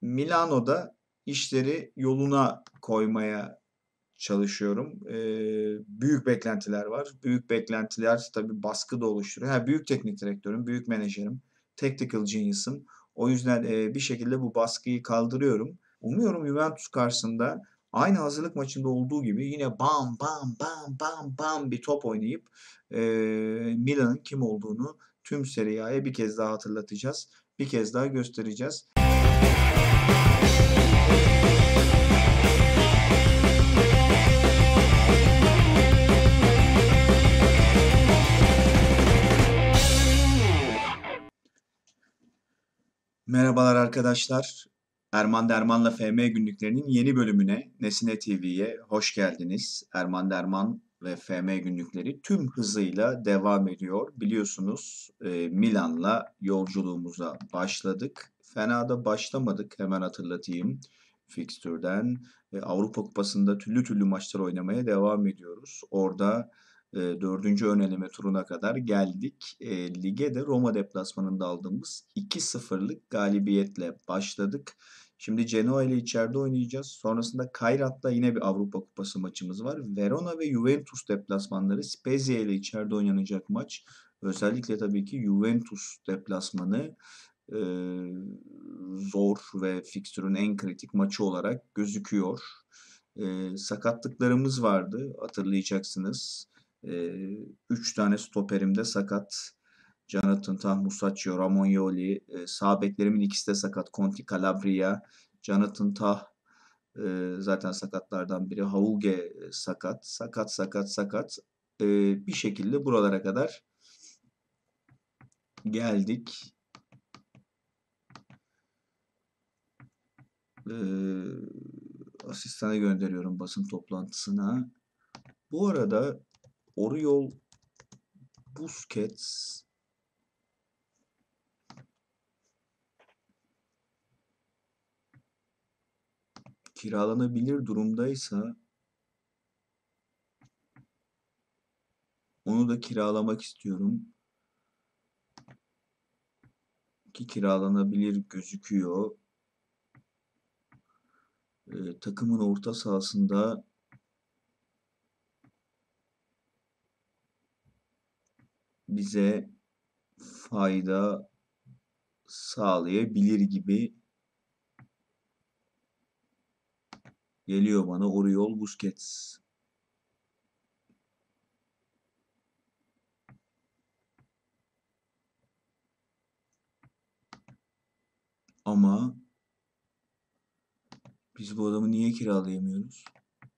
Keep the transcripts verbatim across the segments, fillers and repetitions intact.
Milano'da işleri yoluna koymaya çalışıyorum. Eee, büyük beklentiler var. Büyük beklentiler tabii baskı da oluşturuyor. Ha, büyük teknik direktörüm, büyük menajerim, tactical genius'ım. O yüzden eee, bir şekilde bu baskıyı kaldırıyorum. Umuyorum Juventus karşısında aynı hazırlık maçında olduğu gibi yine bam bam bam bam bam bir top oynayıp eee, Milan'ın kim olduğunu tüm Serie A'ya bir kez daha hatırlatacağız. Bir kez daha göstereceğiz. Merhabalar arkadaşlar. Erman Derman'la F M Günlüklerinin yeni bölümüne Nesine T V'ye hoş geldiniz. Erman Derman ve F M Günlükleri tüm hızıyla devam ediyor. Biliyorsunuz e, Milan'la yolculuğumuza başladık. Fena da başlamadık, hemen hatırlatayım fikstürden. E, Avrupa Kupası'nda türlü türlü maçlar oynamaya devam ediyoruz. Orada e, dördüncü ön eleme turuna kadar geldik. E, lige de Roma deplasmanında aldığımız iki sıfırlık galibiyetle başladık. Şimdi Genoa ile içeride oynayacağız. Sonrasında Kairat'la yine bir Avrupa Kupası maçımız var. Verona ve Juventus deplasmanları. Spezia ile içeride oynanacak maç. Özellikle tabii ki Juventus deplasmanı e, zor ve fikstürün en kritik maçı olarak gözüküyor. E, sakatlıklarımız vardı, hatırlayacaksınız. E, üç tane stoperim de sakat. Jonathan Tah, Musacchio, Romagnoli. E, sağ beklerimin ikisi de sakat. Conti, Calabria. Jonathan Tah e, zaten sakatlardan biri. Hauge e, sakat. Sakat, sakat, sakat. E, bir şekilde buralara kadar geldik. E, asistana gönderiyorum basın toplantısına. Bu arada Oriol Busquets kiralanabilir durumdaysa onu da kiralamak istiyorum. Ki kiralanabilir gözüküyor. Ee, takımın orta sahasında bize fayda sağlayabilir gibi geliyor bana Oriol Busquets. Ama biz bu adamı niye kiralayamıyoruz?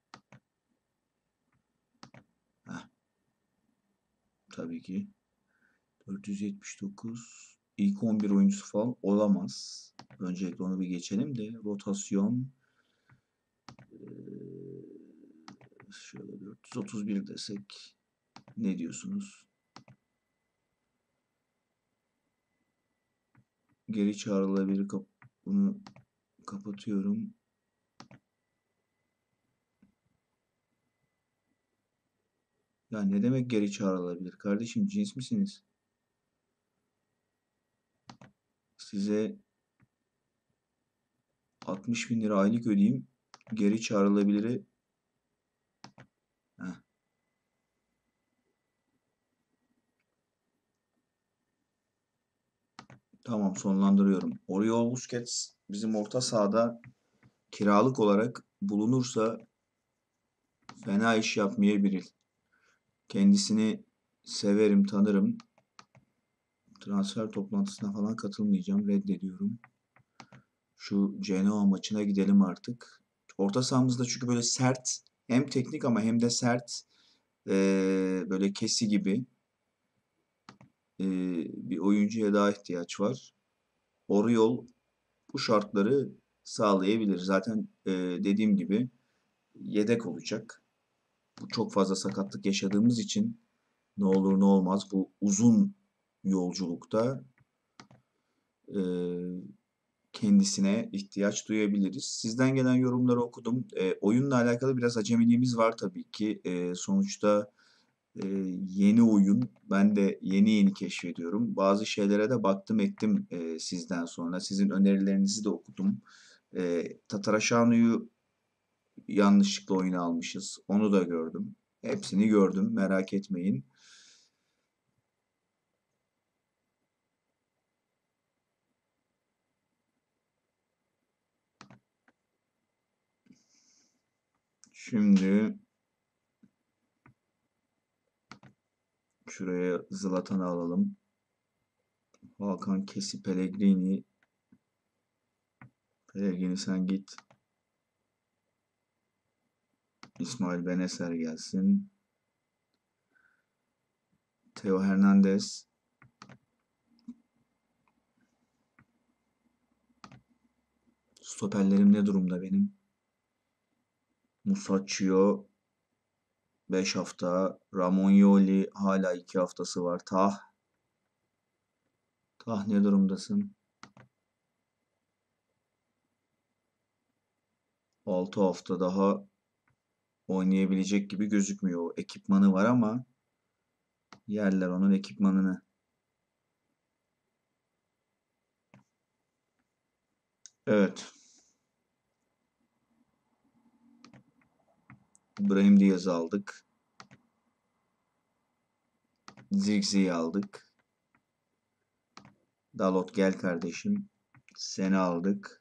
Heh, tabii ki. dört yüz yetmiş dokuz ilk on bir oyuncusu falan olamaz. Öncelikle onu bir geçelim de rotasyon ee, şöyle dört yüz otuz bir desek ne diyorsunuz? Geri çağrılabilir, kap bunu kapatıyorum. Ya ne demek geri çağrılabilir? Kardeşim cins misiniz? Size altmış bin lira aylık ödeyeyim. Geri çağrılabiliri. Heh. Tamam, sonlandırıyorum. Oriol Busquets bizim orta sahada kiralık olarak bulunursa fena iş yapmayabilir. Kendisini severim, tanırım. Transfer toplantısına falan katılmayacağım. Reddediyorum. Şu Genoa maçına gidelim artık. Orta sahamızda çünkü böyle sert, hem teknik ama hem de sert, ee, böyle Kesi gibi ee, bir oyuncuya daha ihtiyaç var. Oriol bu şartları sağlayabilir. Zaten ee, dediğim gibi yedek olacak. Bu çok fazla sakatlık yaşadığımız için ne olur ne olmaz bu uzun yolculukta ee, kendisine ihtiyaç duyabiliriz. Sizden gelen yorumları okudum. E, oyunla alakalı biraz acemiliğimiz var tabii ki. E, sonuçta e, yeni oyun. Ben de yeni yeni keşfediyorum. Bazı şeylere de baktım ettim e, sizden sonra. Sizin önerilerinizi de okudum. E, Tataraşanu'yu yanlışlıkla oyuna almışız. Onu da gördüm. Hepsini gördüm. Merak etmeyin. Şimdi şuraya Zlatan'ı alalım. Hakan Kesi Pellegrini. Pellegrini sen git. İsmail Beneser gelsin. Theo Hernandez. Stoperlerim ne durumda benim? Musacchio beş hafta. Romagnoli hala iki haftası var. Tah. Tah ne durumdasın? altı hafta daha oynayabilecek gibi gözükmüyor. Ekipmanı var ama yerler onun ekipmanını. Evet. Brahim Diaz'ı aldık. Zirkze'yi aldık. Dalot gel kardeşim. Seni aldık.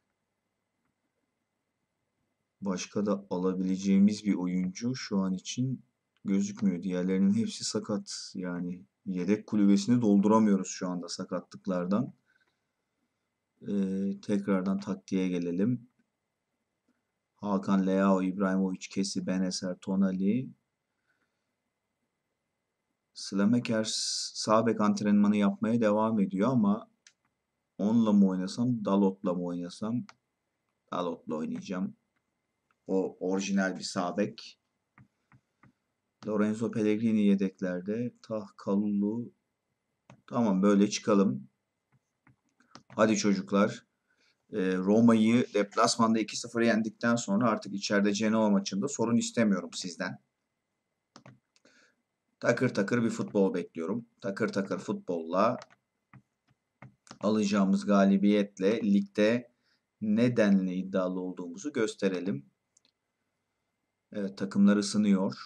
Başka da alabileceğimiz bir oyuncu şu an için gözükmüyor. Diğerlerinin hepsi sakat. Yani yedek kulübesini dolduramıyoruz şu anda sakatlıklardan. Ee, tekrardan taktiğe gelelim. Hakan, Leao, İbrahimovic, Kesi, Benacer, Tonali. Slameker sağ bek antrenmanı yapmaya devam ediyor ama onunla mı oynasam, Dalot'la mı oynasam? Dalot'la oynayacağım. O orijinal bir sağ bek. Lorenzo Pellegrini yedeklerde. Tah Kalulu. Tamam böyle çıkalım. Hadi çocuklar. Ee, Roma'yı deplasmanda iki sıfır yendikten sonra artık içeride Genoa maçında sorun istemiyorum sizden. Takır takır bir futbol bekliyorum. Takır takır futbolla alacağımız galibiyetle ligde nedenle iddialı olduğumuzu gösterelim. Evet, takımlar ısınıyor.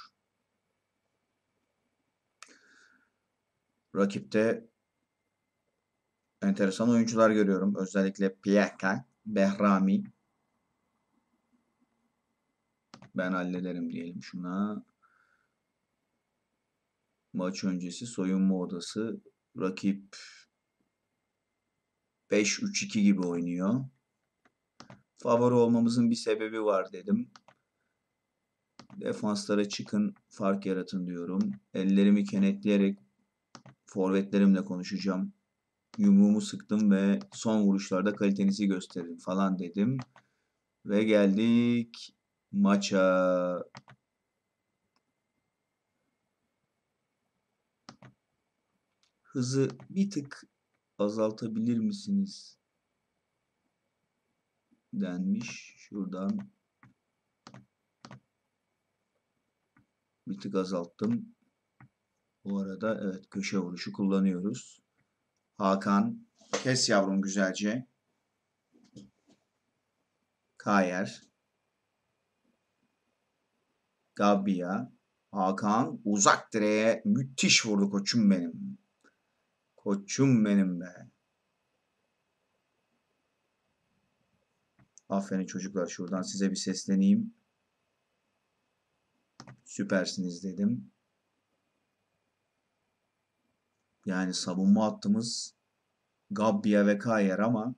Rakipte enteresan oyuncular görüyorum. Özellikle Piyaka, Behrami. Ben hallederim diyelim şuna. Maç öncesi soyunma odası. Rakip beş üç iki gibi oynuyor. Favori olmamızın bir sebebi var dedim. Defanslara çıkın, fark yaratın diyorum. Ellerimi kenetleyerek forvetlerimle konuşacağım. Yumruğumu sıktım ve son vuruşlarda kalitenizi gösterin falan dedim. Ve geldik maça. Hızı bir tık azaltabilir misiniz? Denmiş. Şuradan bir tık azalttım. Bu arada evet köşe vuruşu kullanıyoruz. Hakan kes yavrum güzelce. Kayer. Gabbia. Hakan uzak direğe müthiş vurdu koçum benim. Koçum benim be. Aferin çocuklar şuradan size bir sesleneyim. Süpersiniz dedim. Yani savunma hattımız Gabbia ve Kayer ama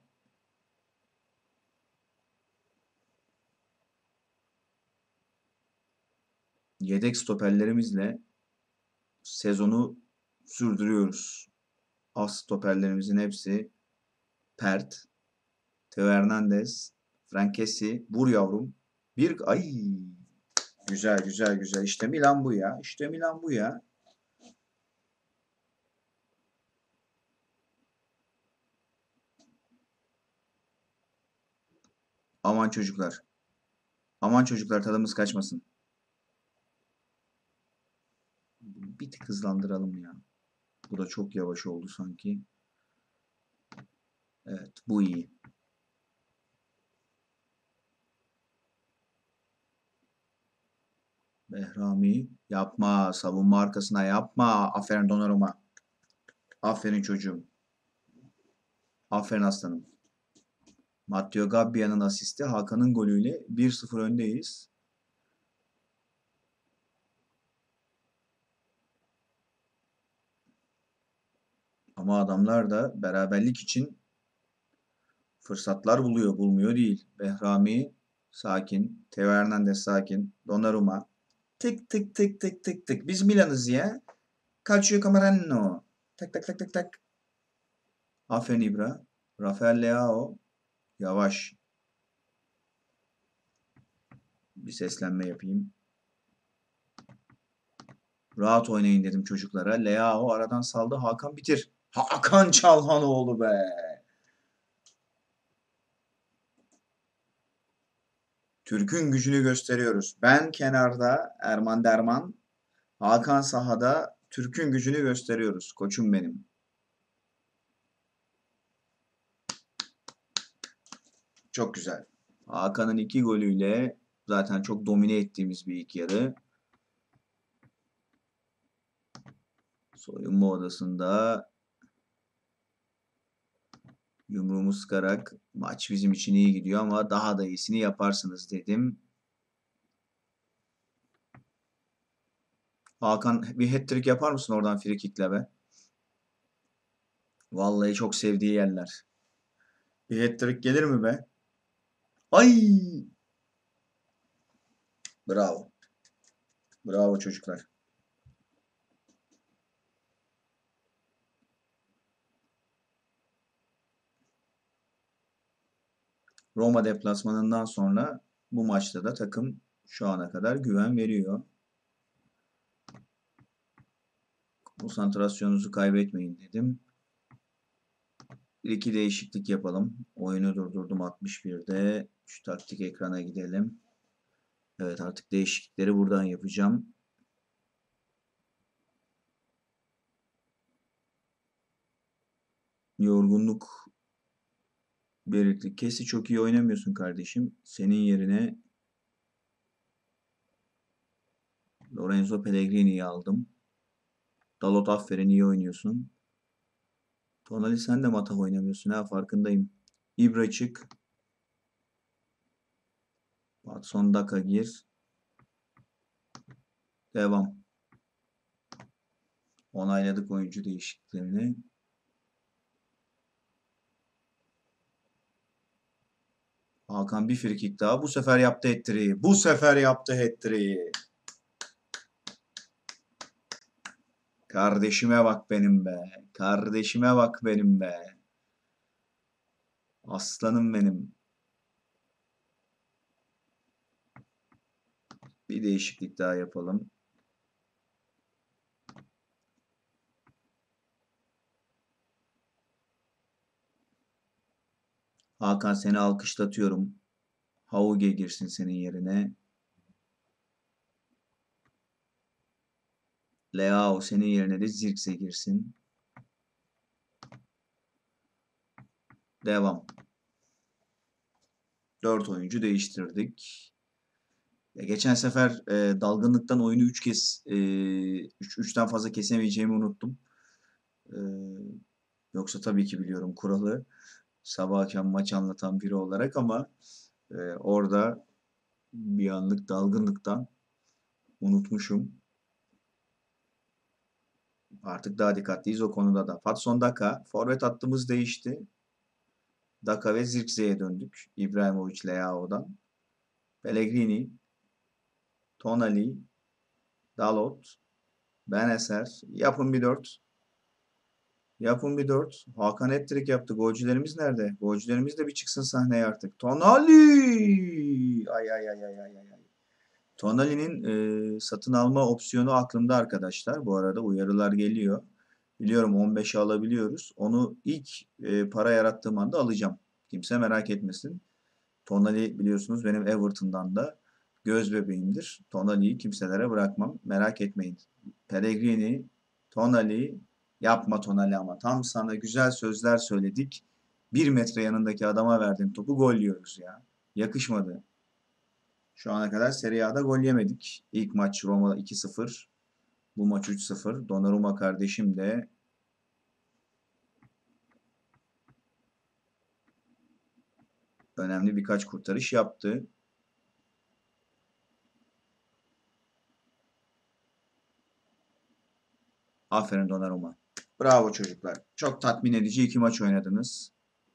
yedek stoperlerimizle sezonu sürdürüyoruz. As stoperlerimizin hepsi pert. Theo Hernandez, Frankesi, vur yavrum. Bir ay güzel güzel güzel. İşte Milan bu ya. İşte Milan bu ya. Aman çocuklar. Aman çocuklar tadımız kaçmasın. Bir tık hızlandıralım ya. Bu da çok yavaş oldu sanki. Evet bu iyi. Behrami yapma. Savunma arkasına yapma. Aferin Donnarumma. Aferin çocuğum. Aferin aslanım. Matteo Gabbia'nın asisti. Hakan'ın golüyle bir sıfır öndeyiz. Ama adamlar da beraberlik için fırsatlar buluyor. Bulmuyor değil. Behrami sakin. Theo Hernandez sakin. Donnarumma. Tık tık tık tık tık tık. Biz Milan'ız ya. Calcio Camerano. Tak tak tak tak tak. Aferin İbra. Rafael Leao. Yavaş. Bir seslenme yapayım. Rahat oynayın dedim çocuklara. Leao aradan saldı. Hakan bitir. Hakan Çalhanoğlu be. Türk'ün gücünü gösteriyoruz. Ben kenarda Erman Derman. Hakan sahada Türk'ün gücünü gösteriyoruz. Koçum benim. Çok güzel. Hakan'ın iki golüyle zaten çok domine ettiğimiz bir ilk yarı. Soyunma odasında yumruğumu sıkarak maç bizim için iyi gidiyor ama daha da iyisini yaparsınız dedim. Hakan bir hat-trick yapar mısın oradan free kick'le be? Vallahi çok sevdiği yerler. Bir hat-trick gelir mi be? Ay! Bravo. Bravo çocuklar. Roma deplasmanından sonra bu maçta da takım şu ana kadar güven veriyor. Konsantrasyonunuzu kaybetmeyin dedim. Bir iki değişiklik yapalım. Oyunu durdurdum altmış birde. Şu taktik ekrana gidelim. Evet artık değişiklikleri buradan yapacağım. Yorgunluk belirtti. Kesi çok iyi oynamıyorsun kardeşim. Senin yerine Lorenzo Pellegrini'yi aldım. Dalot aferin iyi oynuyorsun. Tonali sen de matah oynamıyorsun ha farkındayım. İbra çık. Patson Daka gir. Devam. Onayladık oyuncu değişikliklerini. Hakan bir frikik daha. Bu sefer yaptı hat-trick'i. Bu sefer yaptı hat-trick'i. Kardeşime bak benim be. Kardeşime bak benim be. Aslanım benim. Bir değişiklik daha yapalım. Hakan seni alkışlatıyorum. Hauge girsin senin yerine. Leao senin yerine de Zirkse girsin. Devam. Dört oyuncu değiştirdik. Ya geçen sefer e, dalgınlıktan oyunu üç kez e, üç üçten fazla kesemeyeceğimi unuttum. E, yoksa tabii ki biliyorum kuralı. Sabah akşam maç anlatan biri olarak ama e, orada bir anlık dalgınlıktan unutmuşum. Artık daha dikkatliyiz o konuda da. Patson Daka. Forvet hattımız değişti. Daka ve Zirkze'ye döndük. İbrahimovic Leao'dan. Pellegrini, Tonali, Dalot, Benacer. Yapın bir dört. Yapın bir dört. Hakan hat-trick yaptı. Golcülerimiz nerede? Golcülerimiz de bir çıksın sahneye artık. Tonali! Ay ay ay ay ay ay. Tonali'nin e, satın alma opsiyonu aklımda arkadaşlar. Bu arada uyarılar geliyor. Biliyorum on beşe alabiliyoruz. Onu ilk e, para yarattığım anda alacağım. Kimse merak etmesin. Tonali biliyorsunuz benim Everton'dan da göz bebeğimdir. Tonali'yi kimselere bırakmam. Merak etmeyin. Pellegrini, Tonali, yapma Tonali ama. Tam sana güzel sözler söyledik. Bir metre yanındaki adama verdim topu gol yiyoruz ya. Yakışmadı. Şu ana kadar Serie A'da gol yemedik. İlk maç Roma iki sıfır. Bu maç üç sıfır. Donnarumma kardeşim de önemli birkaç kurtarış yaptı. Aferin Donnarumma. Bravo çocuklar. Çok tatmin edici iki maç oynadınız.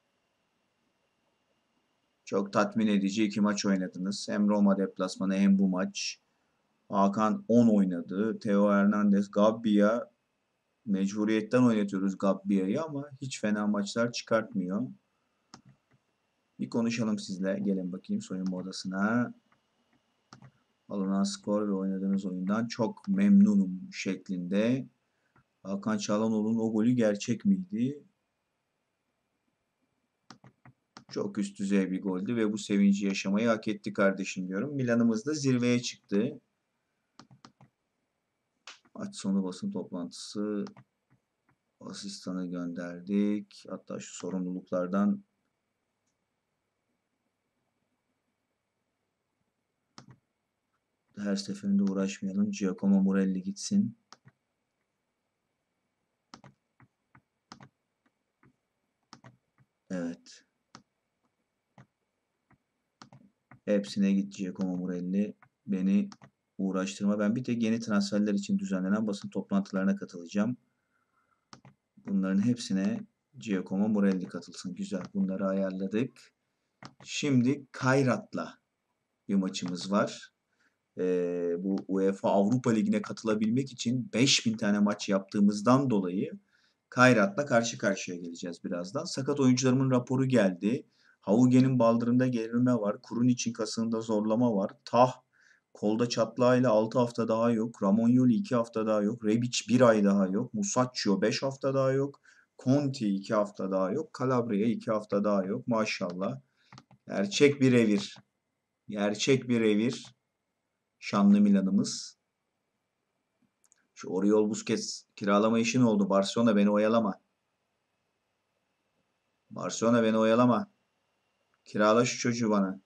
Çok tatmin edici iki maç oynadınız. Hem Roma deplasmanı hem bu maç. Hakan on oynadı. Theo Hernandez, Gabbia mecburiyetten oynatıyoruz Gabbia'yı ama hiç fena maçlar çıkartmıyor. Bir konuşalım sizle. Gelin bakayım soyunma odasına. Alınan skor ve oynadığınız oyundan çok memnunum şeklinde. Hakan Çalhanoğlu'nun o golü gerçek miydi? Çok üst düzey bir goldü ve bu sevinci yaşamayı hak etti kardeşim diyorum. Milan'ımız da zirveye çıktı. Maç sonu basın toplantısı, asistanı gönderdik. Hatta şu sorumluluklardan her seferinde uğraşmayalım. Giacomo Morelli gitsin. Evet. Hepsine git Giacomo Morelli. Beni uğraştırma. Ben bir tek yeni transferler için düzenlenen basın toplantılarına katılacağım. Bunların hepsine Giacomo Morelli katılsın. Güzel. Bunları ayarladık. Şimdi Kayrat'la bir maçımız var. Ee, bu UEFA Avrupa Ligi'ne katılabilmek için beş bin tane maç yaptığımızdan dolayı Kayrat'la karşı karşıya geleceğiz birazdan. Sakat oyuncularımın raporu geldi. Hauge'nin baldırında gerilme var. Kurun kasığında zorlama var. Tah kolda çatlağıyla altı hafta daha yok. Romagnoli iki hafta daha yok. Rebic bir ay daha yok. Musacchio beş hafta daha yok. Conti iki hafta daha yok. Calabria iki hafta daha yok. Maşallah. Gerçek bir revir. Gerçek bir revir. Şanlı Milan'ımız. Şu Oriol Busquets kiralama işi ne oldu? Barcelona beni oyalama. Barcelona beni oyalama. Kirala şu çocuğu bana.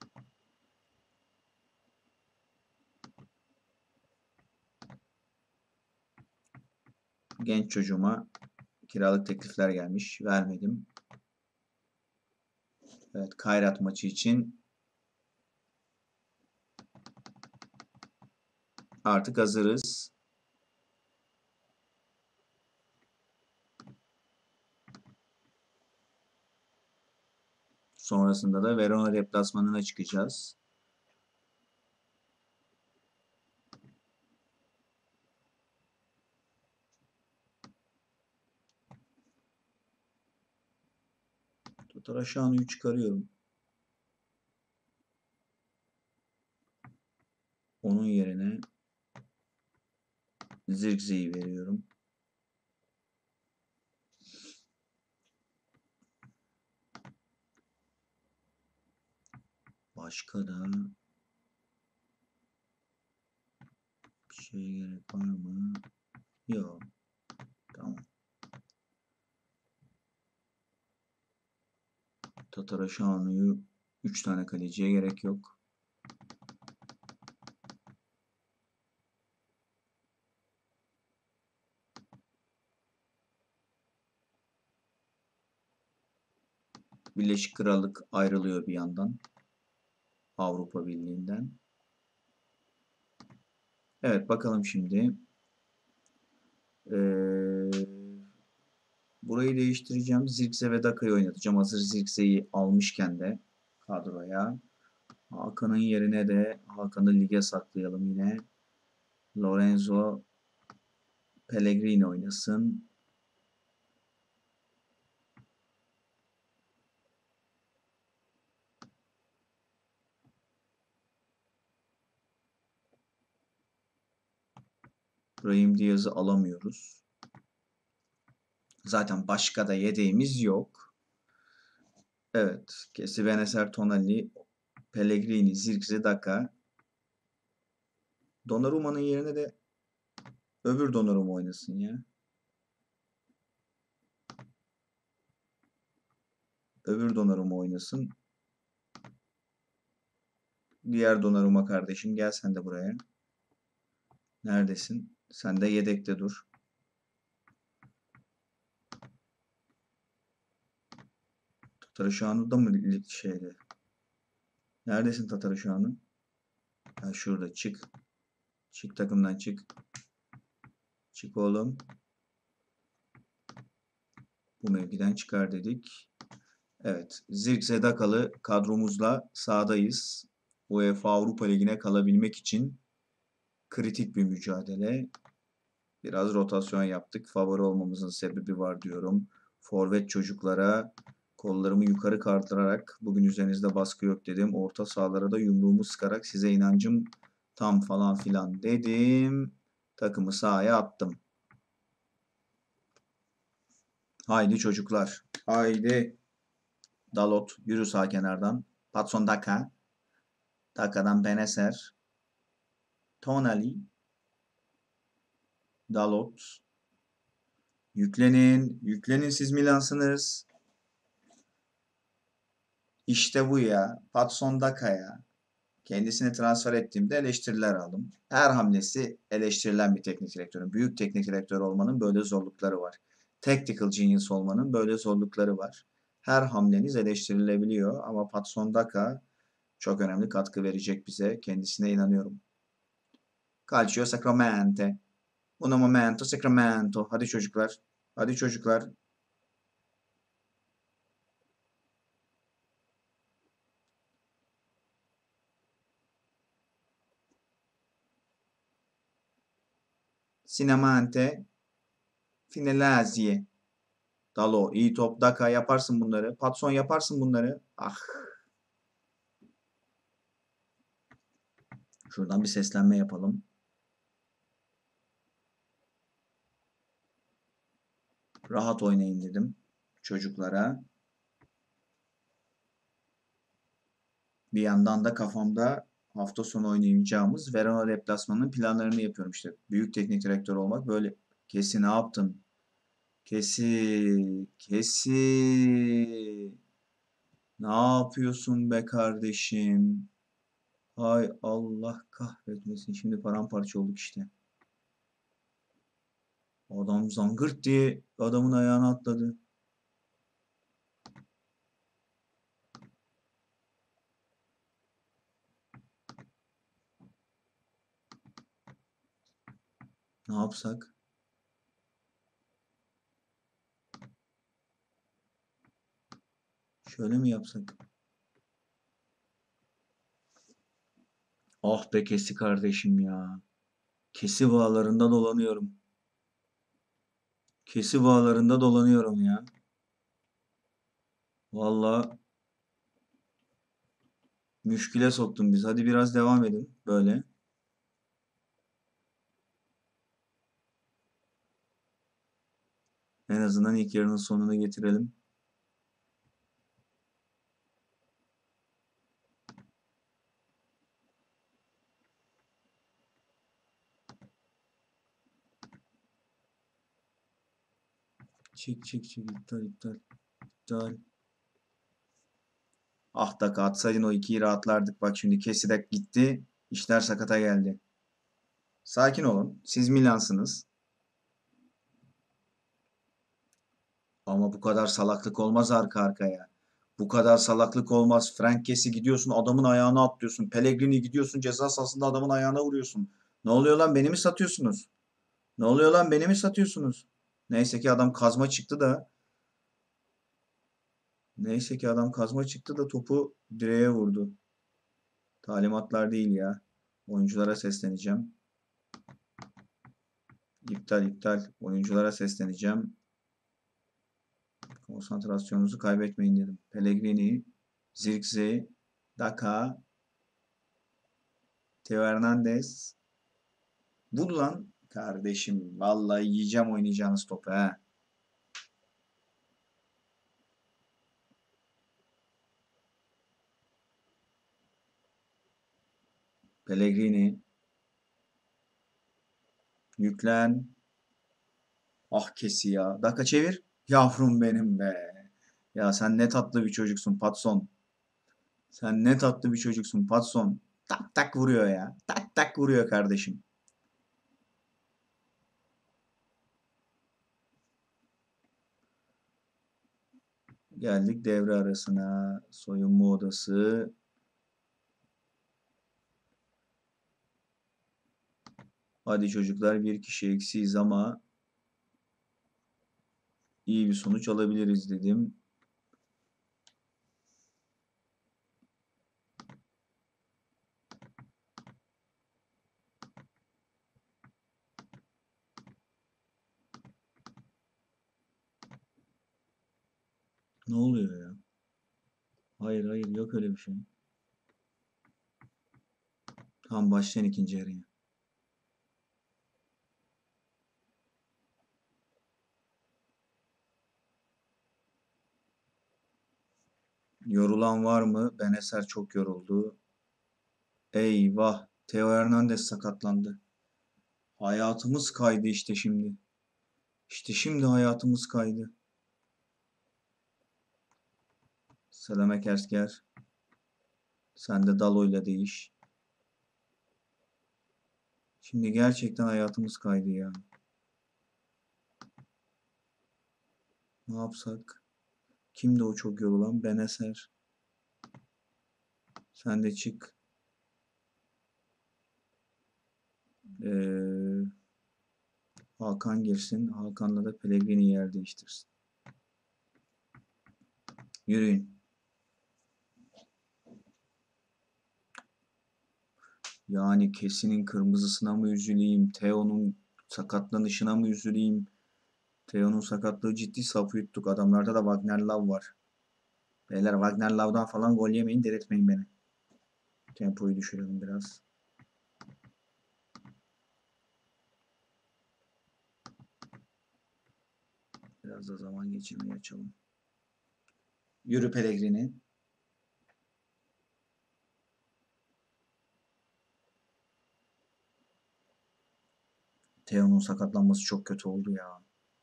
Genç çocuğuma kiralık teklifler gelmiş. Vermedim. Evet, Kayrat maçı için artık hazırız. Sonrasında da Verona deplasmanına çıkacağız. Totaraşanu'yu çıkarıyorum. Onun yerine Zirkze'yi veriyorum. Başka da bir şey gerek var mı? Yok. Tamam. Tataraşanu'yu üç tane kaleciye gerek yok. Birleşik Krallık ayrılıyor bir yandan. Avrupa Birliği'nden. Evet bakalım şimdi. Ee, burayı değiştireceğim. Zirkse ve Daka'yı oynatacağım. Hazır Zirkse'yi almışken de kadroya. Hakan'ın yerine de Hakan'ı lige saklayalım yine. Lorenzo Pellegrini oynasın. Brahim Diaz'ı alamıyoruz. Zaten başka da yedeğimiz yok. Evet. Kesi Beneser Tonali, Pellegrini, Zirkse, Daka. Donnarumma'nın yerine de öbür Donnarumma oynasın ya. Öbür Donnarumma oynasın. Diğer Donnarumma kardeşim gel sen de buraya. Neredesin? Sen de yedekte dur. Tataruşanu da mı lig şeyde? Neredesin Tataruşanu? Ha şurada çık. Çık takımdan çık. Çık oğlum. Bu mevkiden çıkar dedik. Evet. Zirkzee Dakalı kadromuzla sahadayız. UEFA Avrupa Ligi'ne kalabilmek için kritik bir mücadele. Biraz rotasyon yaptık. Favori olmamızın sebebi var diyorum. Forvet çocuklara kollarımı yukarı kaldırarak bugün üzerinizde baskı yok dedim. Orta sahalara da yumruğumu sıkarak size inancım tam falan filan dedim. Takımı sahaya attım. Haydi çocuklar. Haydi. Dalot yürü sağ kenardan. Patson Daka. Daka'dan Benacer. Tonali. Dalot. Yüklenin. Yüklenin siz Milansınız. İşte bu ya. Patson Daka ya. Kendisini transfer ettiğimde eleştiriler aldım. Her hamlesi eleştirilen bir teknik direktörün. Büyük teknik direktör olmanın böyle zorlukları var. Tactical genius olmanın böyle zorlukları var. Her hamleniz eleştirilebiliyor ama Patson Daka çok önemli katkı verecek bize. Kendisine inanıyorum. Calcio Sacramento. Uno momento Sacramento. Hadi çocuklar. Hadi çocuklar. Sinamante. Finelazzi. Dalo. İyi top. Daka yaparsın bunları. Patson yaparsın bunları. Ah. Şuradan bir seslenme yapalım. Rahat oynayın dedim çocuklara. Bir yandan da kafamda hafta sonu oynayacağımız Verona deplasmanının planlarını yapıyorum işte. Büyük teknik direktör olmak böyle. Kesi ne yaptın? Kesi, kesi. Ne yapıyorsun be kardeşim? Hay Allah kahretmesin. Şimdi paramparça olduk işte. Adam zangırt diye adamın ayağına atladı. Ne yapsak? Şöyle mi yapsak? Ah be kesi kardeşim ya. Kesi bağlarında dolanıyorum. Kesi bağlarında dolanıyorum ya. Valla müşküle soktun biz. Hadi biraz devam edin böyle. En azından ilk yarının sonunu getirelim. Çık çık çık iptal iptal iptal. Ah da atsaydın o ikiyi rahatlardık. Bak şimdi kesi de gitti. İşler sakata geldi. Sakin olun. Siz Milansınız. Ama bu kadar salaklık olmaz arka arkaya. Bu kadar salaklık olmaz. Frank Kessie gidiyorsun adamın ayağına atlıyorsun. Pellegrini gidiyorsun ceza sahasında adamın ayağına vuruyorsun. Ne oluyor lan beni mi satıyorsunuz? Ne oluyor lan beni mi satıyorsunuz? Neyse ki adam kazma çıktı da neyse ki adam kazma çıktı da topu direğe vurdu. Talimatlar değil ya. Oyunculara sesleneceğim. İptal iptal. Oyunculara sesleneceğim. Konsantrasyonunuzu kaybetmeyin dedim. Pellegrini, Zirkzee, Daka, Theo Hernandez. Vur lan kardeşim. Vallahi yiyeceğim oynayacağınız topu ha. Pellegrini. Yüklen. Ah kesi ya. Daka çevir. Yavrum benim be. Ya sen ne tatlı bir çocuksun Patson. Sen ne tatlı bir çocuksun Patson. Tak tak vuruyor ya. Tak tak vuruyor kardeşim. Geldik devre arasına. Soyunma odası. Hadi çocuklar, bir kişi eksiyiz ama iyi bir sonuç alabiliriz dedim. Ne oluyor ya? Hayır hayır, yok öyle bir şey. Tamam, başlayın ikinci yarıya. Yorulan var mı? Beneser çok yoruldu. Eyvah. Theo Hernandez sakatlandı. Hayatımız kaydı işte şimdi. İşte şimdi hayatımız kaydı. Seleme Kersker. Sen de Dalo'yla değiş. Şimdi gerçekten hayatımız kaydı ya. Ne yapsak? Kimdi o çok yorulan? Beneser. Sen de çık. Ee, Hakan girsin. Hakan'la da Pellegrini yer değiştirsin. Yürüyün. Yani Kesin'in kırmızısına mı üzüleyim? Theo'nun sakatlanışına mı üzüleyim? Theo'nun sakatlığı ciddi, safı yuttuk. Adamlarda da Wagner Love var. Beyler, Wagner Love'dan falan gol yemeyin, delirtmeyin beni. Tempoyu düşürelim biraz. Biraz da zaman geçirmeyi açalım. Yürü Pellegrini. Theo'nun sakatlanması çok kötü oldu ya.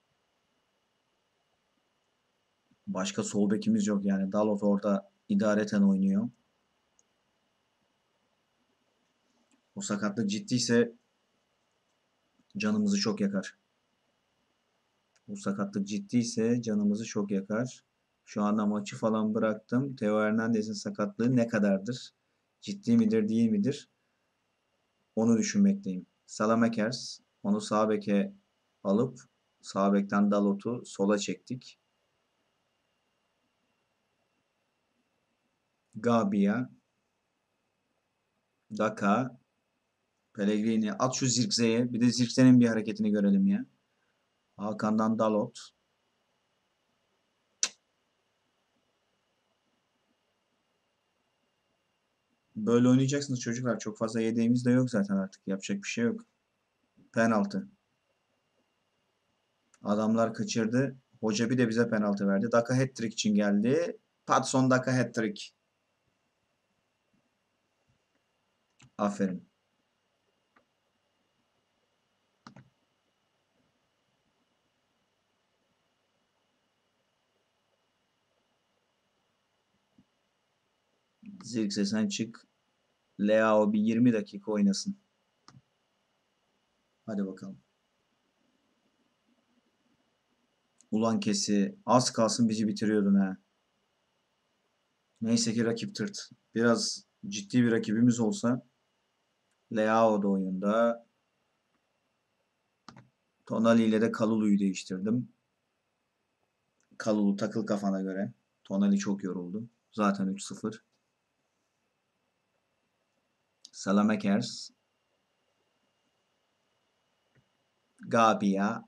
Başka sol bekimiz yok yani. Dalot orada idareten oynuyor. O sakatlık ciddiyse canımızı çok yakar. Bu sakatlık ciddiyse canımızı çok yakar. Şu anda maçı falan bıraktım. Theo Hernandez'in sakatlığı ne kadardır? Ciddi midir, değil midir? Onu düşünmekteyim. Salamakers, onu sağ beke alıp sağ bekten Dalot'u sola çektik. Gabia, Daka, Pellegrini, at şu Zirkze'ye. Bir de Zirkze'nin bir hareketini görelim ya. Hakan'dan Dalot. Böyle oynayacaksınız çocuklar. Çok fazla yedeğimiz de yok zaten artık. Yapacak bir şey yok. Penaltı. Adamlar kaçırdı. Hoca bir de bize penaltı verdi. Daka hat-trick için geldi. Patson Daka hat-trick. Aferin. Zirkse sen çık. Leao bir yirmi dakika oynasın. Hadi bakalım. Ulan Kesi, az kalsın bizi bitiriyordun ha. Neyse ki rakip tırt. Biraz ciddi bir rakibimiz olsa. Leao da oyunda. Tonali ile de Kalulu'yu değiştirdim. Kalulu takıl kafana göre. Tonali çok yoruldu. Zaten üç sıfır. Salamekers. Gabia.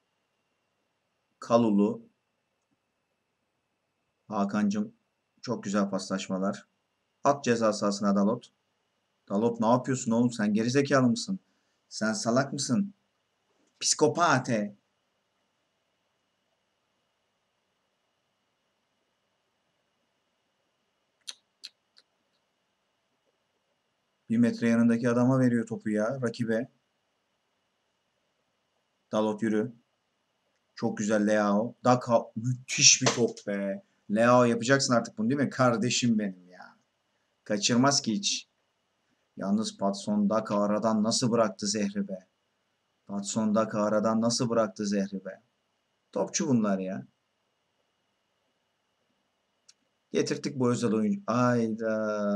Kalulu. Hakan'cım, çok güzel paslaşmalar. At ceza sahasına Dalot. Dalot, ne yapıyorsun oğlum? Sen gerizekalı mısın? Sen salak mısın? Psikopate. Bir metre yanındaki adama veriyor topu ya, rakibe. Dalot yürü. Çok güzel Leao. Daka, müthiş bir top be. Leao, yapacaksın artık bunu değil mi? Kardeşim benim ya. Kaçırmaz ki hiç. Yalnız Patson Daka aradan nasıl bıraktı zehri be? Patson Daka aradan nasıl bıraktı zehri be? Topçu bunlar ya. Getirttik bu özel oyuncu. Ayda.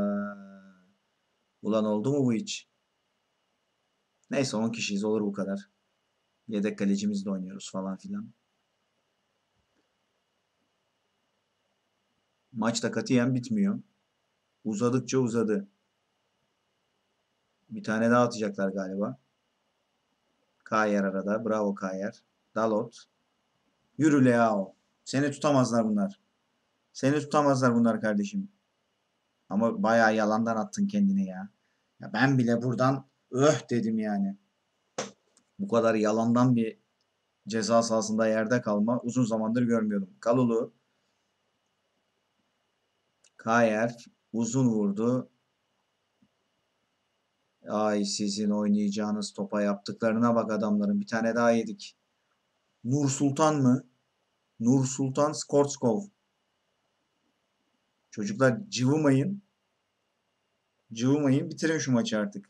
Ulan oldu mu bu hiç? Neyse on kişiyiz olur bu kadar. Yedek kalecimizle oynuyoruz falan filan. Maç da katiyen bitmiyor. Uzadıkça uzadı. Bir tane daha atacaklar galiba. Kayer arada. Bravo Kayer. Dalot. Yürü Leao. Seni tutamazlar bunlar. Seni tutamazlar bunlar kardeşim. Ama bayağı yalandan attın kendini ya. Ya ben bile buradan öh dedim yani. Bu kadar yalandan bir ceza sahasında yerde kalma uzun zamandır görmüyordum. Kalulu. Kayer. Uzun vurdu. Ay sizin oynayacağınız topa yaptıklarına bak adamların. Bir tane daha yedik. Nur Sultan mı? Nur Sultan Skortskov. Çocuklar cıvımayın. Cıvımayın. Bitirin şu maçı artık.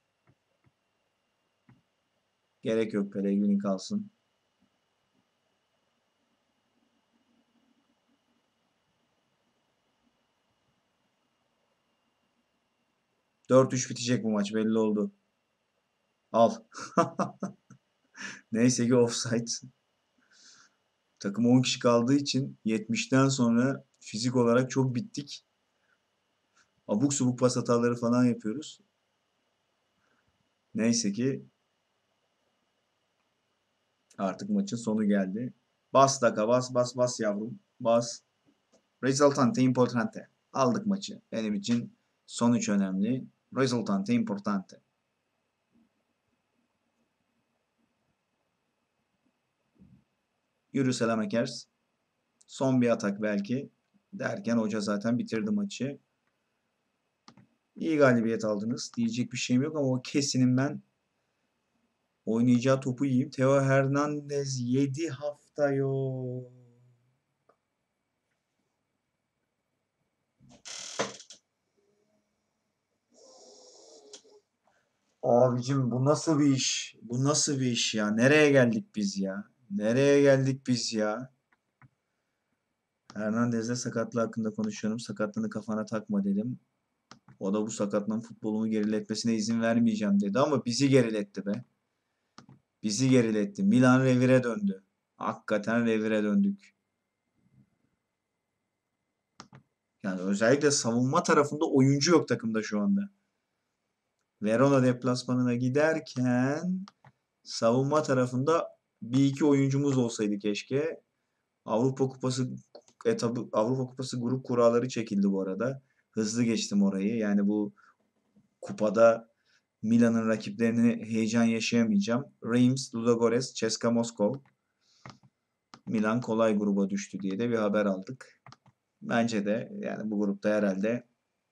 Gerek yok. Pellegrini kalsın. dört üç bitecek bu maç. Belli oldu. Al. Neyse ki offside. Takım on kişi kaldığı için yetmişten sonra fizik olarak çok bittik. Abuk subuk pas hataları falan yapıyoruz. Neyse ki artık maçın sonu geldi. Bas Daka bas bas bas yavrum. Bas. Resultante importante. Aldık maçı. Benim için sonuç önemli. Resultante importante. Yürü Selam Ekers. Son bir atak belki. Derken hoca zaten bitirdi maçı. İyi galibiyet aldınız. Diyecek bir şeyim yok ama o kesinin ben oynayacağı topu yiyeyim. Theo Hernandez yedi hafta yok. Abicim bu nasıl bir iş? Bu nasıl bir iş ya? Nereye geldik biz ya? Nereye geldik biz ya? Hernandez'le sakatlığı hakkında konuşuyorum. Sakatlığını kafana takma dedim. O da bu sakatlığın futbolumu geriletmesine izin vermeyeceğim dedi ama bizi geriletti be. Bizi geriletti. Milan revire döndü. Hakikaten revire döndük. Yani özellikle savunma tarafında oyuncu yok takımda şu anda. Verona deplasmanına giderken savunma tarafında bir iki oyuncumuz olsaydı keşke. Avrupa Kupası etabı Avrupa Kupası grup kuralları çekildi bu arada. Hızlı geçtim orayı. Yani bu kupada Milan'ın rakiplerini heyecan yaşayamayacağım. Reims, Ludogorets, C S K A Moskov. Milan kolay gruba düştü diye de bir haber aldık. Bence de yani bu grupta herhalde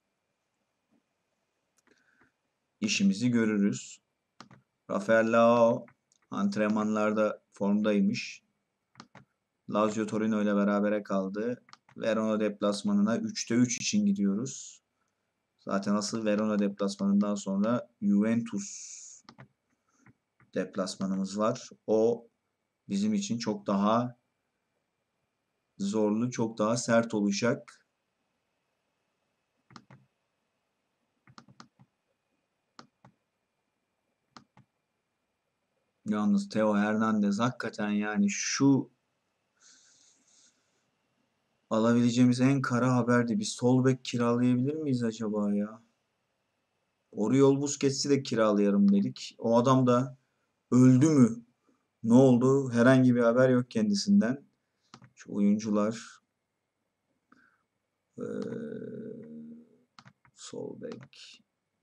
işimizi görürüz. Rafael Leao antrenmanlarda formdaymış. Lazio Torino ile berabere kaldı. Verona deplasmanına üçte üç için gidiyoruz. Zaten asıl Verona deplasmanından sonra Juventus deplasmanımız var. O bizim için çok daha zorlu, çok daha sert olacak. Yalnız Theo Hernandez hakikaten yani şu alabileceğimiz en kara haberdi. Bir sol bek kiralayabilir miyiz acaba ya? Oriol Busquets'i de kiralayalım dedik. O adam da öldü mü? Ne oldu? Herhangi bir haber yok kendisinden. Şu oyuncular ee, sol bek.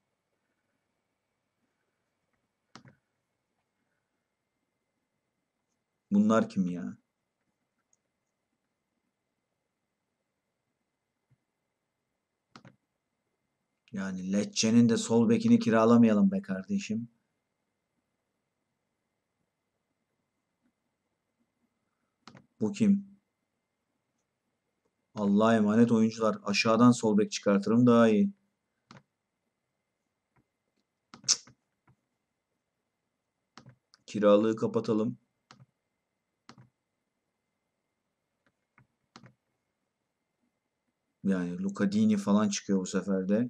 Bunlar kim ya? Yani Lecce'nin de sol bekini kiralamayalım be kardeşim. Bu kim? Allah'a emanet oyuncular. Aşağıdan sol bek çıkartırım daha iyi. Kiralığı kapatalım. Yani Luca Dini falan çıkıyor bu sefer de.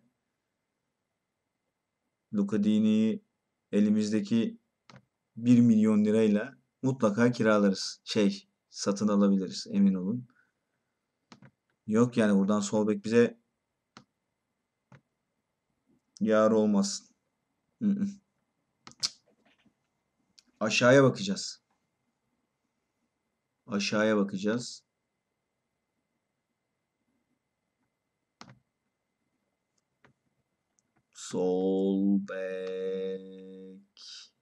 Luca Dini'yi elimizdeki bir milyon lirayla mutlaka kiralarız. Şey, satın alabiliriz, emin olun. Yok yani buradan sol bek bize yar olmaz. Hı hı. Aşağıya bakacağız. Aşağıya bakacağız. Sol bek.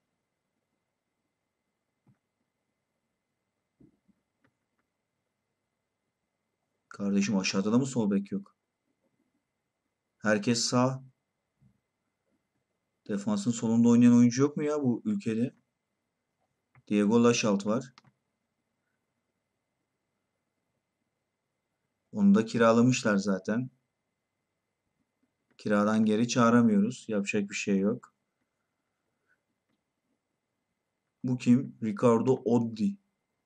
Kardeşim aşağıda da mı sol bek yok? Herkes sağ. Defansın solunda oynayan oyuncu yok mu ya bu ülkede? Diego Laşalt var. Onu da kiralamışlar zaten. Kiradan geri çağıramıyoruz. Yapacak bir şey yok. Bu kim? Ricardo Oddi.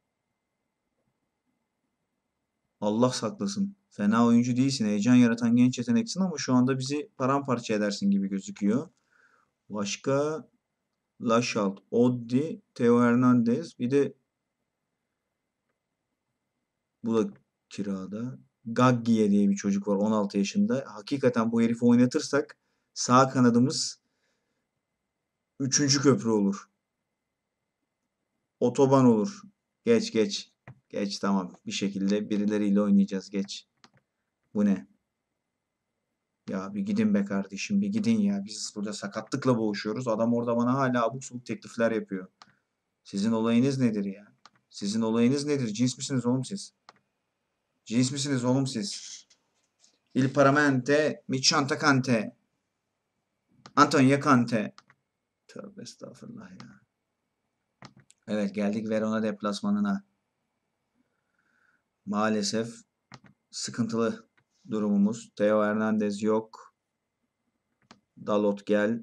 Allah saklasın. Fena oyuncu değilsin. Heyecan yaratan genç yeteneksin ama şu anda bizi paramparça edersin gibi gözüküyor. Başka Laşalt, Oddi, Theo Hernandez. Bir de bu da kirada. Gaggie diye bir çocuk var on altı yaşında. Hakikaten bu herifi oynatırsak sağ kanadımız üçüncü köprü olur. Otoban olur. Geç geç. Geç tamam. Bir şekilde birileriyle oynayacağız. Geç. Bu ne? Ya bir gidin be kardeşim. Bir gidin ya. Biz burada sakatlıkla boğuşuyoruz. Adam orada bana hala abuk subuk teklifler yapıyor. Sizin olayınız nedir ya? Sizin olayınız nedir? Cins misiniz oğlum siz? Cins misiniz oğlum siz? Il Paramente, mi chanta cante. Antonio Conte. Tövbe estağfurullah ya. Evet geldik Verona deplasmanına. Maalesef sıkıntılı durumumuz. Theo Hernandez yok. Dalot gel.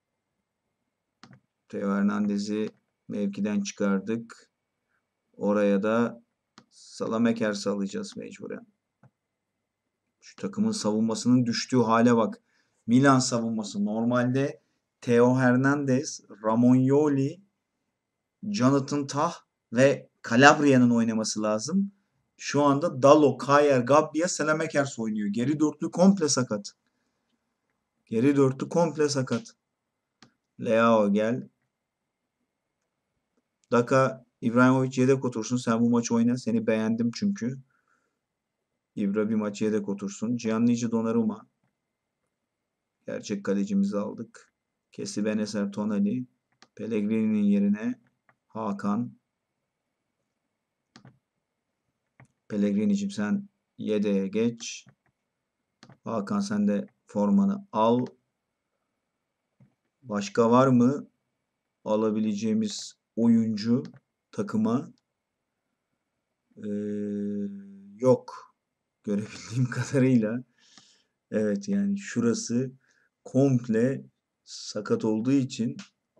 Theo Hernandez'i mevkiden çıkardık. Oraya da Salamekers'i alacağız mecburen. Şu takımın savunmasının düştüğü hale bak. Milan savunması. Normalde Theo Hernandez, Romagnoli, Jonathan Tah ve Calabria'nın oynaması lazım. Şu anda Dalo, Kayer, Gabbia, Salamekers oynuyor. Geri dörtlü komple sakat. Geri dörtlü komple sakat. Leao gel. Daka, İbrahimovic yedek otursun. Sen bu maçı oyna. Seni beğendim çünkü. İbra bir maç yedek otursun. Gianluigi Donnarumma. Gerçek kalecimizi aldık. Kesi Beneser Tonali. Pellegrini'nin yerine Hakan. Pellegrini'cim sen yedeğe geç. Hakan sen de formanı al. Başka var mı alabileceğimiz oyuncu takıma? Ee, yok. Görebildiğim kadarıyla. Evet yani şurası komple sakat olduğu için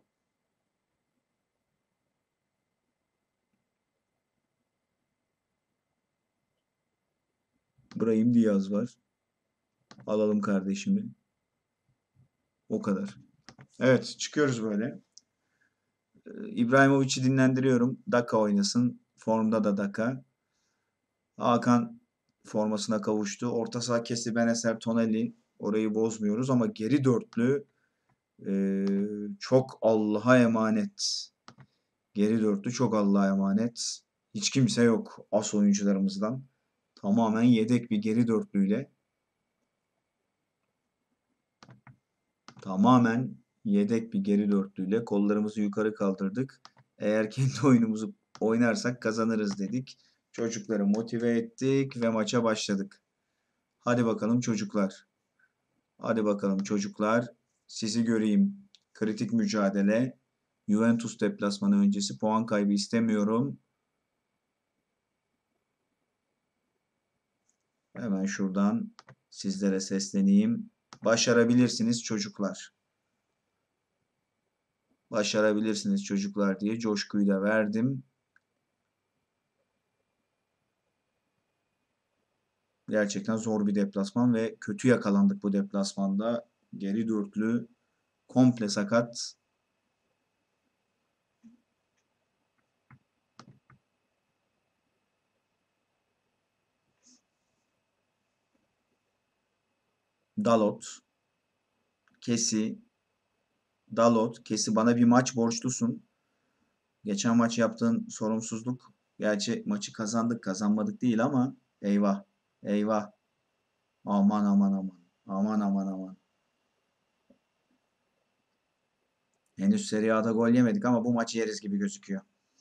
Brahim Diaz var. Alalım kardeşimi. O kadar. Evet çıkıyoruz böyle. Ee, İbrahimovic'i dinlendiriyorum. Daka oynasın. Formda da Daka. Hakan formasına kavuştu. Orta saha Kessi Beneser Tonelli. Orayı bozmuyoruz ama geri dörtlü e, çok Allah'a emanet. Geri dörtlü çok Allah'a emanet. Hiç kimse yok as oyuncularımızdan. Tamamen yedek bir geri dörtlüyle. Tamamen yedek bir geri dörtlüyle kollarımızı yukarı kaldırdık. Eğer kendi oyunumuzu oynarsak kazanırız dedik. Çocukları motive ettik ve maça başladık. Hadi bakalım çocuklar. Hadi bakalım çocuklar. Sizi göreyim. Kritik mücadele. Juventus deplasmanı öncesi puan kaybı istemiyorum. Hemen şuradan sizlere sesleneyim. Başarabilirsiniz çocuklar. Başarabilirsiniz çocuklar diye coşkuyu da verdim. Gerçekten zor bir deplasman ve kötü yakalandık bu deplasmanda. Geri dörtlü komple sakat. Dalot, Kesi, Dalot, Kesi bana bir maç borçlusun. Geçen maç yaptığın sorumsuzluk. Gerçi maçı kazandık, kazanmadık değil ama eyvah, eyvah. Aman aman aman. Aman aman aman. Henüz Serie A'da gol yemedik ama bu maçı yeriz gibi gözüküyor.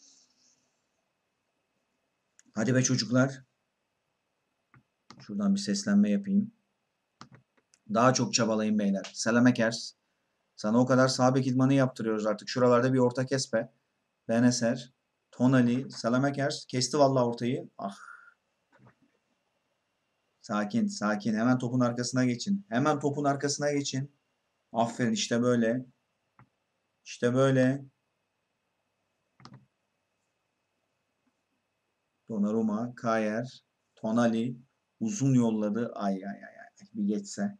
Hadi be çocuklar. Şuradan bir seslenme yapayım. Daha çok çabalayın beyler. Selam Ekers. Sana o kadar sağ bek idmanı yaptırıyoruz artık. Şuralarda bir orta kes be. Beneser. Tonali. Selam Ekers. Kesti vallahi ortayı. Ah. Sakin, sakin. Hemen topun arkasına geçin. Hemen topun arkasına geçin. Aferin işte böyle. İşte böyle. Donnarumma, Kayer, Tonali uzun yolladı. Ay ay ay ay. Bir geçse.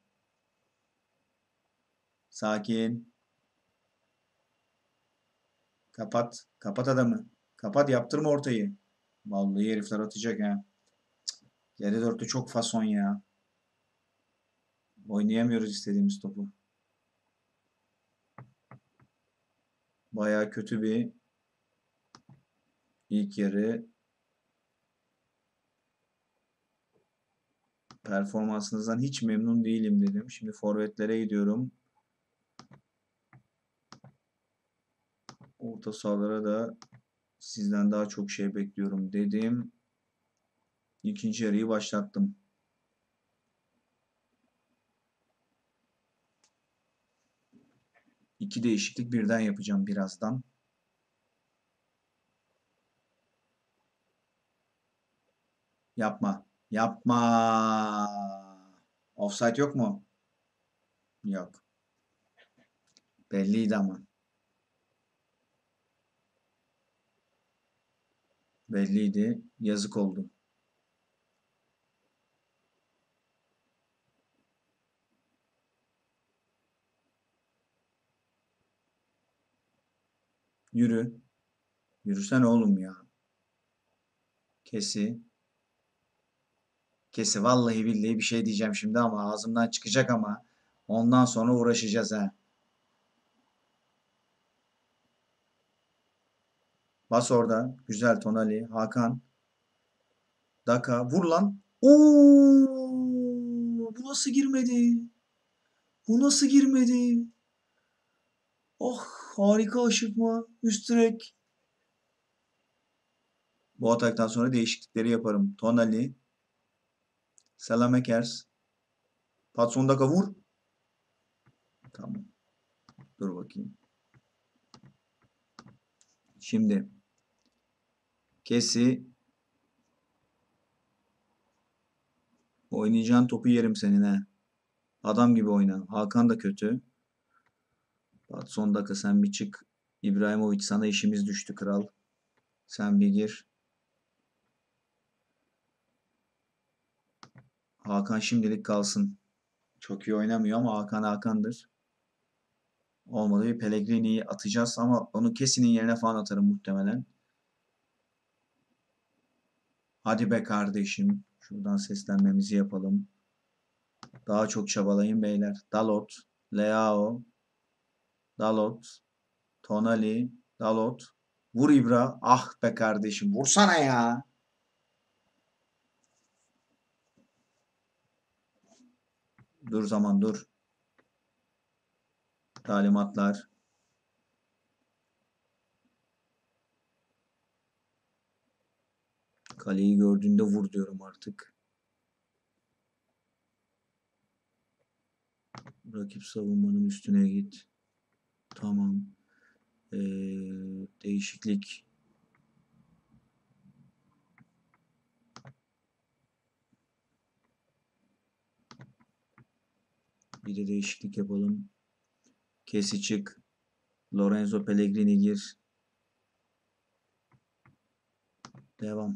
Sakin. Kapat. Kapat adamı. Kapat yaptırma ortayı. Vallahi herifler atacak ha. Geri dörtlü çok fason ya. Oynayamıyoruz istediğimiz topu. Baya kötü bir ilk yarı. Performansınızdan hiç memnun değilim dedim. Şimdi forvetlere gidiyorum. Orta sahalara da sizden daha çok şey bekliyorum dedim. İkinci yarıyı başlattım. İki değişiklik birden yapacağım birazdan. Yapma. Yapma. Offside yok mu? Yok. Belliydi ama. Belliydi. Yazık oldu. Yürü. Yürüsene oğlum ya. Kesi. Kesi. Vallahi billahi bir şey diyeceğim şimdi ama ağzımdan çıkacak ama ondan sonra uğraşacağız ha. Bas orada. Güzel Tonali. Hakan. Daka. Vur lan. Oo, bu nasıl girmedi? Bu nasıl girmedi? Oh, harika aşırtma. Üst direk. Bu ataktan sonra değişiklikleri yaparım. Tonali. Salamekers. Patson Daka vur. Tamam. Dur bakayım. Şimdi Kesi, oynayacağın topu yerim senin he. Adam gibi oyna. Hakan da kötü. Bak son dakika sen bir çık. İbrahimovic sana işimiz düştü kral. Sen bir gir. Hakan şimdilik kalsın. Çok iyi oynamıyor ama Hakan Hakan'dır. Olmadı bir Pellegrini'yi atacağız ama onu Kesi'nin yerine falan atarım muhtemelen. Hadi be kardeşim. Şuradan seslenmemizi yapalım. Daha çok çabalayın beyler. Dalot, Leao, Dalot, Tonali, Dalot. Vur İbra. Ah be kardeşim. Vursana ya. Dur zaman dur. Talimatlar. Kaleyi gördüğünde vur diyorum artık. Rakip savunmanın üstüne git. Tamam. Ee, değişiklik. Bir de değişiklik yapalım. Kesi çık. Lorenzo Pellegrini gir. Devam.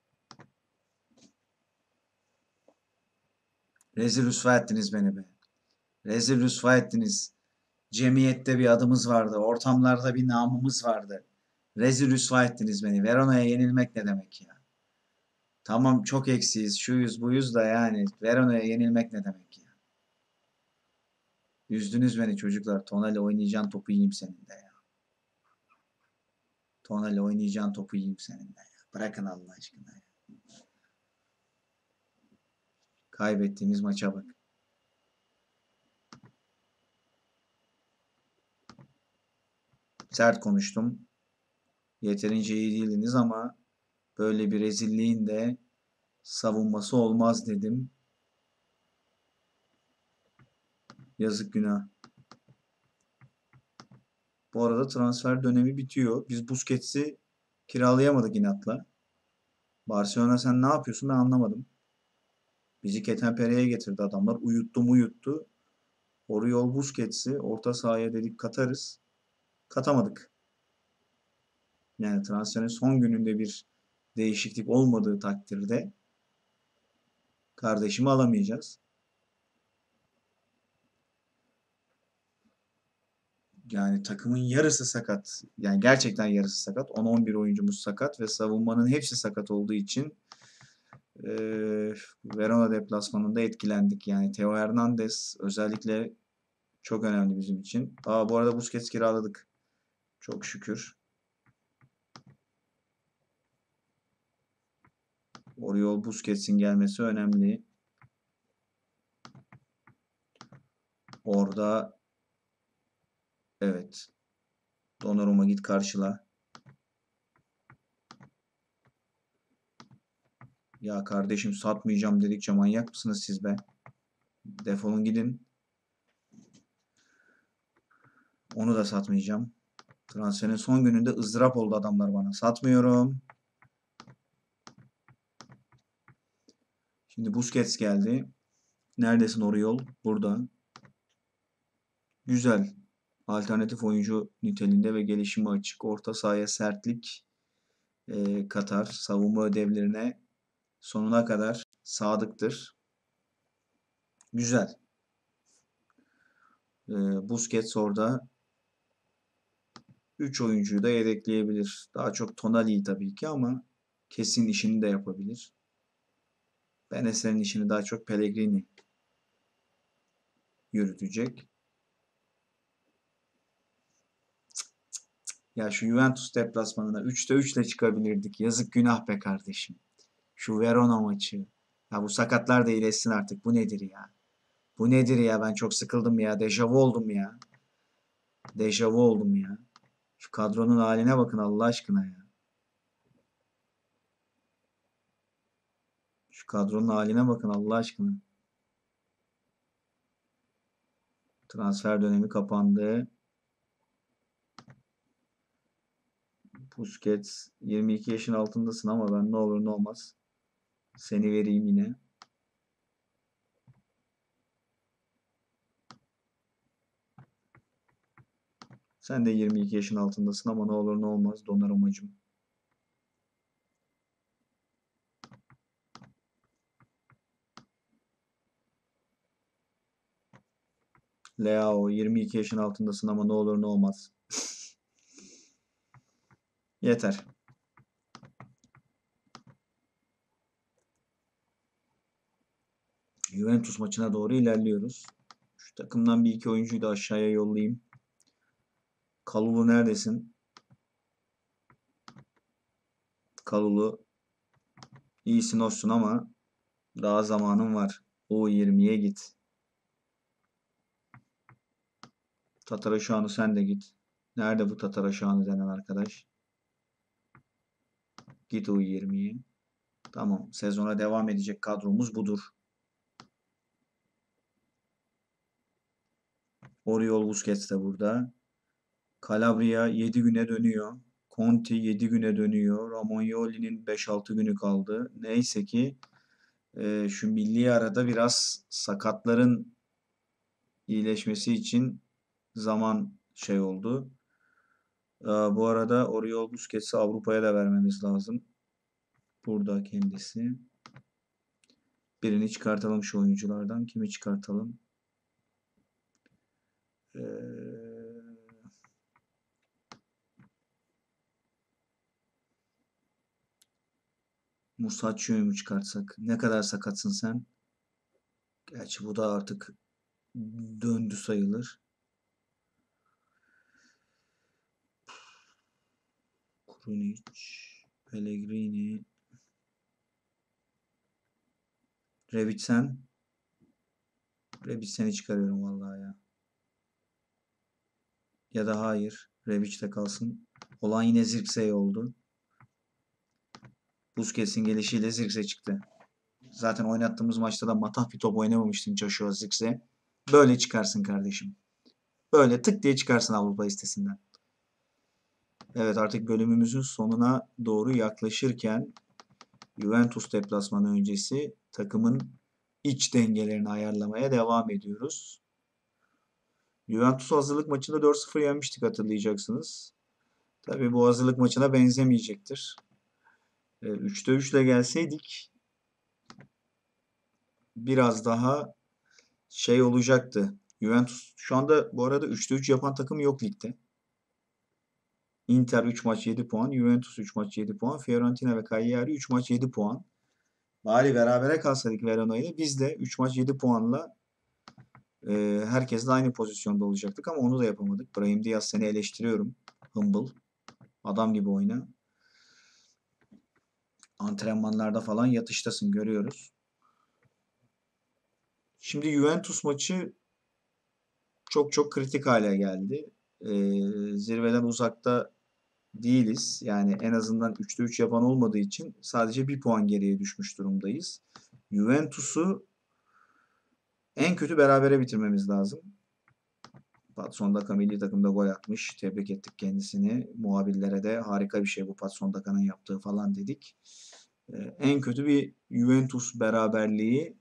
Rezil rüsva ettiniz beni be. Rezil rüsva ettiniz. Cemiyette bir adımız vardı. Ortamlarda bir namımız vardı. Rezil rüsva ettiniz beni. Verona'ya yenilmek ne demek ya? Tamam çok eksiyiz. Şuyuz buyuz da yani. Verona'ya yenilmek ne demek ya? Üzdünüz beni çocuklar. Tonali oynayacağın topu yiyeyim senin de ya. Tonali oynayacağın topu yiyeyim senin de ya. Bırakın Allah aşkına ya. Kaybettiğimiz maça bak. Sert konuştum. Yeterince iyi değildiniz ama böyle bir rezilliğin de savunması olmaz dedim. Yazık günah. Bu arada transfer dönemi bitiyor. Biz Busquets'i kiralayamadık inatla. Barcelona sen ne yapıyorsun ben anlamadım. Bizi Ketenpere'ye getirdi adamlar. Uyuttu mu uyuttu. Oriol Busquets'i orta sahaya dedik katarız. Katamadık. Yani transferin son gününde bir değişiklik olmadığı takdirde kardeşimi alamayacağız. Yani takımın yarısı sakat. Yani gerçekten yarısı sakat. on on bir oyuncumuz sakat ve savunmanın hepsi sakat olduğu için e, Verona deplasmanında etkilendik. Yani Theo Hernandez özellikle çok önemli bizim için. Aa, bu arada Busquets kiraladık. Çok şükür. Oriol Busquets'in gelmesi önemli. Orada evet. Donnarumma git karşıla. Ya kardeşim satmayacağım dedikçe manyak mısınız siz be? Defolun gidin. Onu da satmayacağım. Transferin son gününde ızdırap oldu adamlar bana. Satmıyorum. Şimdi Busquets geldi. Neredesin Oriol? Burada. Güzel. Alternatif oyuncu niteliğinde ve gelişimi açık. Orta sahaya sertlik e, katar. Savunma ödevlerine sonuna kadar sadıktır. Güzel. E, Busquets orada üç oyuncuyu da yedekleyebilir. Daha çok Tonali tabii ki ama kesin işini de yapabilir. Benes'lerin işini daha çok Pellegrini yürütecek. Ya şu Juventus deplasmanına üçte üç ile çıkabilirdik. Yazık günah be kardeşim. Şu Verona maçı. Ya bu sakatlar da iyileşsin artık. Bu nedir ya? Bu nedir ya? Ben çok sıkıldım ya. Dejavu oldum ya. Dejavu oldum ya. Şu kadronun haline bakın Allah aşkına ya. Şu kadronun haline bakın Allah aşkına. Transfer dönemi kapandı. Busquets yirmi iki yaşın altındasın ama ben ne olur ne olmaz. Seni vereyim yine. Sen de yirmi iki yaşın altındasın ama ne olur ne olmaz Donnarumma'cığım. Leao yirmi iki yaşın altındasın ama ne olur ne olmaz. Yeter. Juventus maçına doğru ilerliyoruz. Şu takımdan bir iki oyuncuyu da aşağıya yollayayım. Kalulu neredesin? Kalulu iyisin hoşsun ama daha zamanın var. U yirmiye git. Tataraşan'ı sen de git. Nerede bu Tataraşan'ı denen arkadaş? Git U yirmiye. Tamam. Sezona devam edecek kadromuz budur. Oriol Busquets de burada. Calabria yedi güne dönüyor. Conti yedi güne dönüyor. Romagnoli'nin beş altı günü kaldı. Neyse ki e, şu milli arada biraz sakatların iyileşmesi için zaman şey oldu. Aa, bu arada Oriol Busquets'i Avrupa'ya da vermemiz lazım. Burada kendisi. Birini çıkartalım şu oyunculardan. Kimi çıkartalım? Ee, Musacchio'yu mu çıkartsak? Ne kadar sakatsın sen? Gerçi bu da artık döndü sayılır. Krunic, Pellegrini, Rebic sen. Rebic seni çıkarıyorum vallahi ya. Ya da hayır. Rebic de kalsın. Olan yine Zirkzee oldu. Busquets'in gelişiyle Zirkzee çıktı. Zaten oynattığımız maçta da matah bir top oynamamıştın Joshua Zirkzee. Böyle çıkarsın kardeşim. Böyle tık diye çıkarsın Avrupa listesinden. Evet, artık bölümümüzün sonuna doğru yaklaşırken Juventus deplasmanı öncesi takımın iç dengelerini ayarlamaya devam ediyoruz. Juventus hazırlık maçında dört sıfır yenmiştik, hatırlayacaksınız. Tabii bu hazırlık maçına benzemeyecektir. üçte üç ile gelseydik biraz daha şey olacaktı. Juventus şu anda bu arada üçte üç yapan takım yok ligde. Inter üç maç yedi puan, Juventus üç maç yedi puan, Fiorentina ve Cagliari üç maç yedi puan. Bari berabere kalsaydık Verona ile biz de üç maç yedi puanla e, herkesle aynı pozisyonda olacaktık ama onu da yapamadık. Brahim Diaz, seni eleştiriyorum. Humble. Adam gibi oyna. Antrenmanlarda falan yatıştasın, görüyoruz. Şimdi Juventus maçı çok çok kritik hale geldi. E, zirveden uzakta değiliz. Yani en azından üçte üç yapan olmadığı için sadece bir puan geriye düşmüş durumdayız. Juventus'u en kötü berabere bitirmemiz lazım. Patson Daka milli takımda gol atmış. Tebrik ettik kendisini. Muhabirlere de harika bir şey bu Patson Daka'nın yaptığı falan dedik. Ee, en kötü bir Juventus beraberliği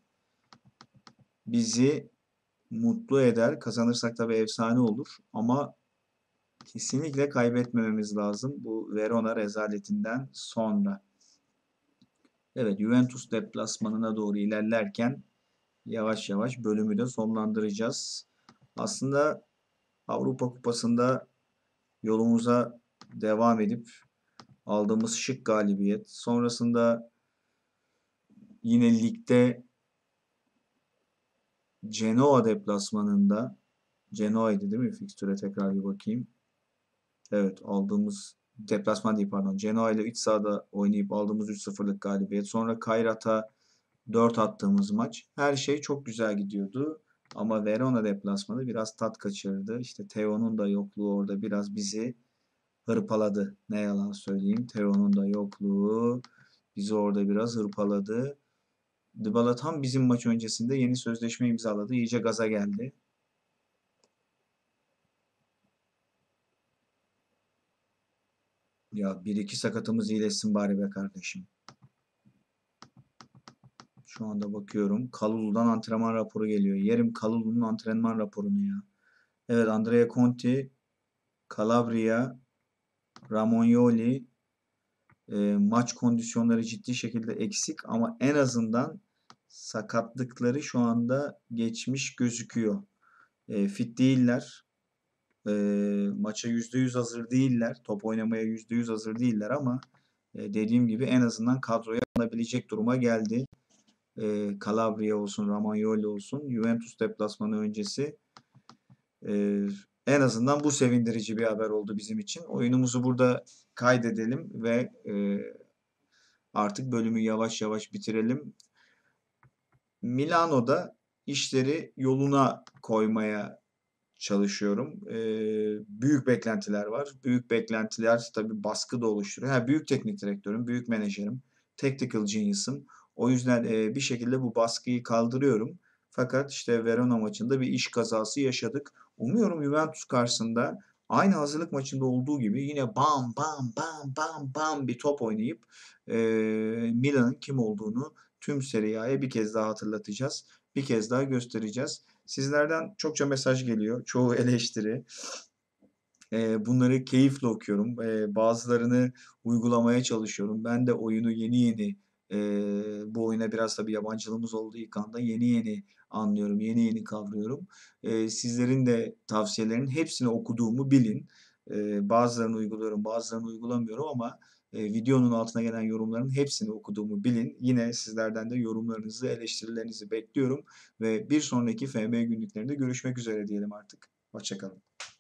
bizi mutlu eder. Kazanırsak tabii efsane olur. Ama kesinlikle kaybetmememiz lazım bu Verona rezaletinden sonra. Evet, Juventus deplasmanına doğru ilerlerken yavaş yavaş bölümü de sonlandıracağız. Aslında Avrupa Kupası'nda yolumuza devam edip aldığımız şık galibiyet. Sonrasında yine ligde Genoa deplasmanında, Genoa'ydı değil mi? Fikstüre tekrar bir bakayım. Evet, aldığımız deplasman değil, pardon. Genoa ile iç sahada oynayıp aldığımız üç sıfırlık galibiyet. Sonra Kairat'a dört attığımız maç. Her şey çok güzel gidiyordu. Ama Verona deplasmanı biraz tat kaçırdı. İşte Theo'nun da yokluğu orada biraz bizi hırpaladı. Ne yalan söyleyeyim. Theo'nun da yokluğu bizi orada biraz hırpaladı. Dybala tam bizim maç öncesinde yeni sözleşme imzaladı. İyice gaza geldi. Ya bir iki sakatımız iyileşsin bari be kardeşim. Şu anda bakıyorum. Kalulu'dan antrenman raporu geliyor. Yerim Kalulu'nun antrenman raporunu ya. Evet, Andrea Conti, Calabria, Romagnoli, e, maç kondisyonları ciddi şekilde eksik ama en azından sakatlıkları şu anda geçmiş gözüküyor. E, fit değiller. E, maça yüzde yüz hazır değiller. Top oynamaya yüzde yüz hazır değiller ama e, dediğim gibi en azından kadroya alınabilecek duruma geldi. E, Calabria olsun, Romagnoli olsun, Juventus deplasmanı öncesi e, en azından bu sevindirici bir haber oldu bizim için. Oyunumuzu burada kaydedelim ve e, artık bölümü yavaş yavaş bitirelim. Milano'da işleri yoluna koymaya çalışıyorum. Ee, büyük beklentiler var. Büyük beklentiler tabii baskı da oluşturuyor. Ha, büyük teknik direktörüm, büyük menajerim, tactical genius'ım. O yüzden e, bir şekilde bu baskıyı kaldırıyorum. Fakat işte Verona maçında bir iş kazası yaşadık. Umuyorum Juventus karşısında aynı hazırlık maçında olduğu gibi yine bam bam bam bam bam bir top oynayıp e, Milan'ın kim olduğunu tüm Serie A'ya bir kez daha hatırlatacağız. Bir kez daha göstereceğiz. Sizlerden çokça mesaj geliyor. Çoğu eleştiri. Eee, bunları keyifle okuyorum. Eee, bazılarını uygulamaya çalışıyorum. Ben de oyunu yeni yeni, eee, bu oyuna biraz tabii yabancılığımız olduğu ilk anda yeni yeni anlıyorum, yeni yeni kavruyorum. Eee, sizlerin de tavsiyelerinin hepsini okuduğumu bilin. Eee, bazılarını uyguluyorum, bazılarını uygulamıyorum ama, eee, videonun altına gelen yorumların hepsini okuduğumu bilin. Yine sizlerden de yorumlarınızı, eleştirilerinizi bekliyorum ve bir sonraki F M günlüklerinde görüşmek üzere diyelim artık. Hoşça kalın.